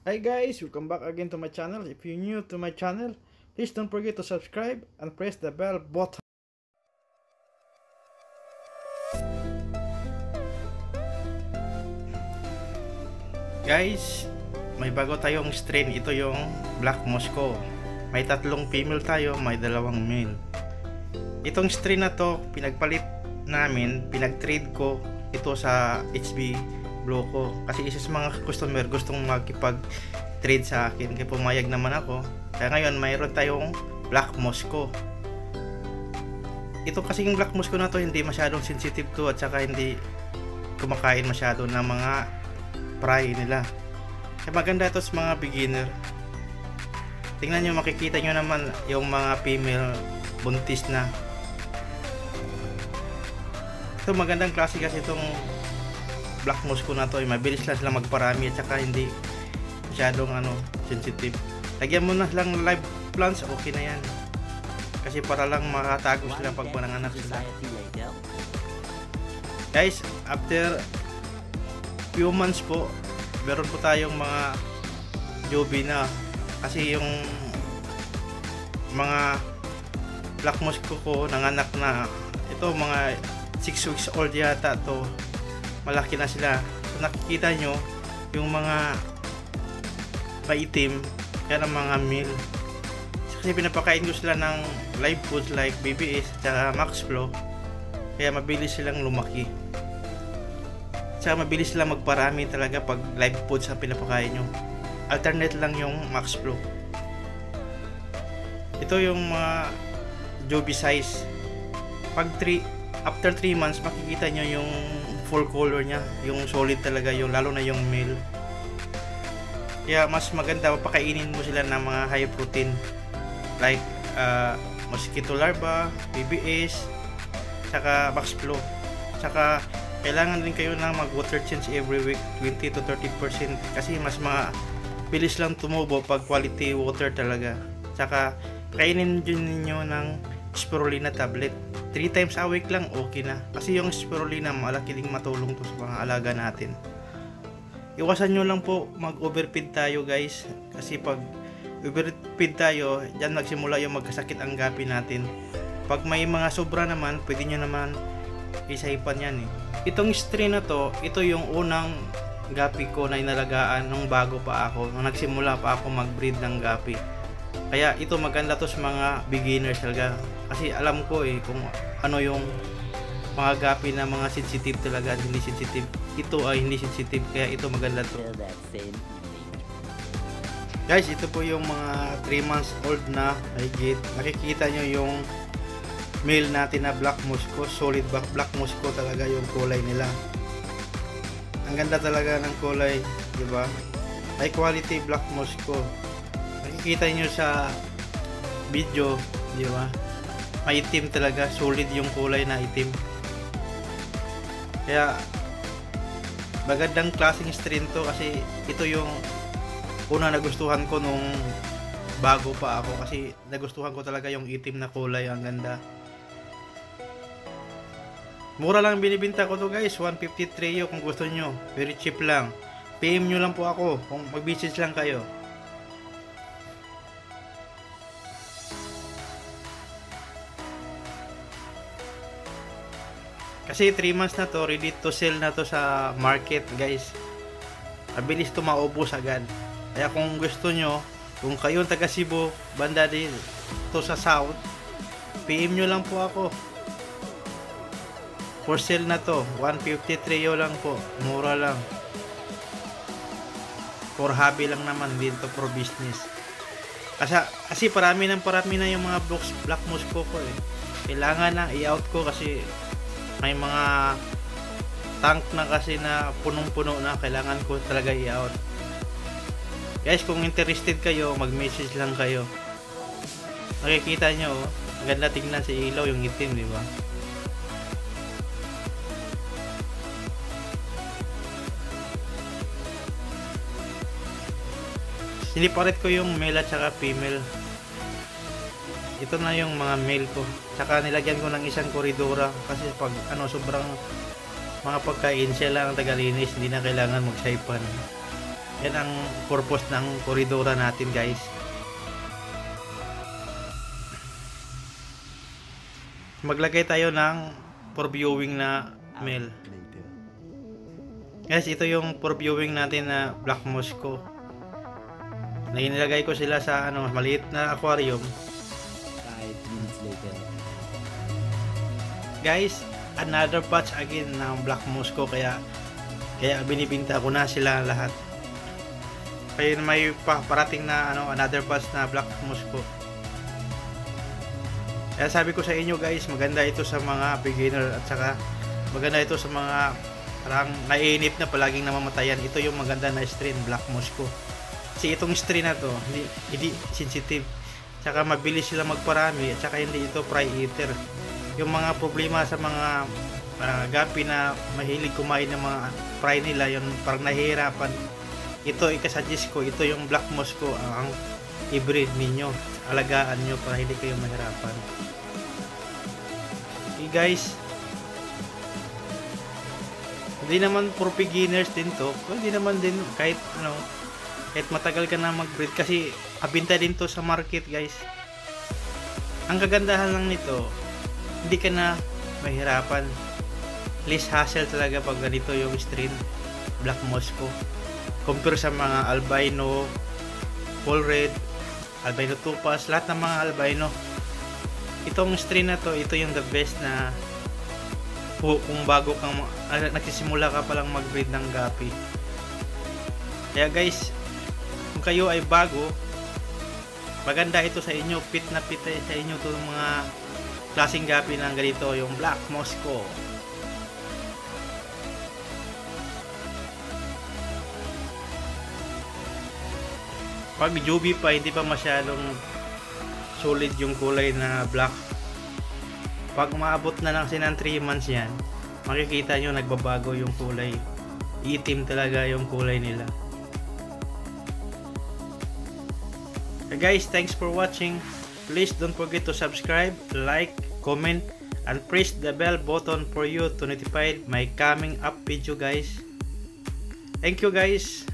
Hi guys, welcome back again to my channel. If you're new to my channel, please don't forget to subscribe and press the bell button. Guys, may bago tayong strain. Ito yung Black Moscow. May tatlong female tayo, may dalawang male. Itong strain na to, pinagpalit namin, pinag-trade ko ito sa HB Blue ko. Kasi isa sa mga customer gustong makipag-trade sa akin. Kaya pumayag naman ako. Kaya ngayon, mayroon tayong Black Moscow. Ito kasing Black Moscow na to, hindi masyadong sensitive to at saka hindi kumakain masyado ng mga fry nila. Kaya maganda ito sa mga beginner. Tingnan nyo, makikita nyo naman yung mga female buntis na. Ito magandang klase kasi itong Black Moscow na to, mabilis lang sila magparami at saka hindi masyadong sensitive. Lagyan mo na lang live plants, okay na yan. Kasi para lang makatago sila pag mananganak sila. Guys, after few months po, meron po tayong mga jobi na. Kasi yung mga Black Moscow ko nanganak na. Ito mga 6 weeks old yata to. Malaki na sila. So nakikita nyo yung mga maitim, yan ang mga male. Kasi pinapakain ko sila ng live foods like BBS at Max Flow. Kaya mabilis silang lumaki. Tsaka mabilis silang magparami talaga pag live foods ang pinapakain nyo. Alternate lang yung Max Flow. Ito yung mga Joby size. After 3 months makikita nyo yung full color nya, yung solid talaga, yung lalo na yung male. Kaya mas maganda pakainin mo sila ng mga high protein like mosquito larva, BBS, saka Max Flow. Saka kailangan din kayo na mag water change every week, 20 to 30%, kasi mas bilis lang tumubo pag quality water talaga. Saka kainin din ninyo ng spirulina tablet 3 times a week lang, okay na. Kasi yung spirulina malaki ding matulong to sa mga alaga natin. Iwasan nyo lang po mag overfeed tayo guys, kasi pag overfeed tayo, dyan nagsimula yung magkasakit ang gapi natin. Pag may mga sobra naman, pwede nyo naman isaipan yan eh. Itong strain na to, ito yung unang gapi ko na inalagaan nung bago pa ako, nung nagsimula pa ako mag-breed ng gapi. Kaya ito maganda to sa mga beginners talaga. Kasi alam ko kung ano yung mga gapi na mga sensitive talaga, hindi sensitive. Ito ay hindi sensitive, kaya ito maganda to. Guys, ito po yung mga 3 months old na higit. Nakikita nyo yung male natin na Black Moscow, solid Black Moscow talaga yung kulay nila. Ang ganda talaga ng kulay, di ba? High quality Black Moscow. Nakikita nyo sa video, di ba? Maitim talaga, solid yung kulay na itim. Kaya magandang klaseng strain to, kasi ito yung una nagustuhan ko nung bago pa ako, kasi nagustuhan ko talaga yung itim na kulay, ang ganda. Mura lang binibenta ko to guys, 153 yo kung gusto nyo, very cheap lang. PM nyo lang po ako kung mag-message lang kayo. Kasi 3 months na to, ready to sell na to sa market guys. Mabilis to maubos agad. Kaya kung gusto nyo, kung kayo taga Cebu, banda din to sa South, PM nyo lang po ako. For sale na to, 153 yo lang po, mura lang. For hobby lang naman, hindi to for business. Kasi parami na yung mga Black Moscow ko eh. Kailangan na i-out ko kasi may mga tank na kasi na punong-puno na, kailangan ko talaga i-out. Guys, kung interested kayo, mag-message lang kayo. Nakikita nyo, ang ganda tingnan sa ilaw yung itim, di ba? Siniparet ko yung male at saka female. Ito na yung mga male ko. Saka nilagyan ko ng isang koridora, kasi pag sobrang mga pagkain, siya lang ang tagalinis, hindi na kailangan magsaipan. Yan ang purpose ng koridora natin, guys. Maglagay tayo ng for viewing na mail. Guys, ito yung for viewing natin na Black Mosco. Nilagay ko sila sa maliit na aquarium. 5 minutes later. Guys, another batch again ng Black Mosco, kaya binibinta ko na sila lahat. Kaya may parating na another batch na Black Mosco. Kaya sabi ko sa inyo, guys, maganda ito sa mga beginner at saka maganda ito sa mga parang naiinip na palaging namamatayan. Ito yung maganda na strain, Black Mosco. Kasi itong strain na to, hindi sensitive. Tsaka mabilis sila magparami at saka hindi ito fry eater. Yung mga problema sa mga gapi na mahilig kumain ng mga fry nila, yung parang nahihirapan, ito ikasuggest ko, ito yung Black Mosco ang i-breed ninyo, alagaan nyo para hindi kayo mahirapan. Okay guys, hindi naman for beginners din to, hindi naman din kahit matagal ka na mag-breed, kasi abinta din to sa market, guys. Ang kagandahan lang nito, hindi ka na mahirapan, less hassle talaga pag ganito yung strain Black Mosco compare sa mga albino, full red, albino tupas, lahat ng mga albino. Itong strain na to, ito yung the best na kung bago kang nagsisimula ka palang mag-breed ng gapi. Kaya guys, kung kayo ay bago, maganda ito sa inyo, fit na fit sa inyo itong mga klaseng gapi ng ganito, yung Black Mosco. Pag jubi pa, hindi pa masyadong solid yung kulay na black. Pag umaabot na lang ng 3 months yan, makikita nyo nagbabago yung kulay. Itim talaga yung kulay nila. So guys, thanks for watching. Please don't forget to subscribe, like, comment, and press the bell button for you to notify my coming up video, guys. Thank you guys.